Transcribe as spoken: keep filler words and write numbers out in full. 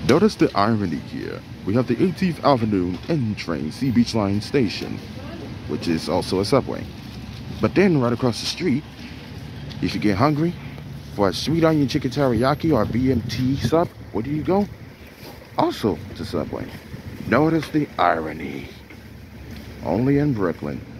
Notice the irony here. We have the eighteenth Avenue N-Train Sea Beach Line station, which is also a subway. But then right across the street, if you get hungry for a sweet onion chicken teriyaki or B M T sub, where do you go? Also to Subway. Notice the irony. Only in Brooklyn.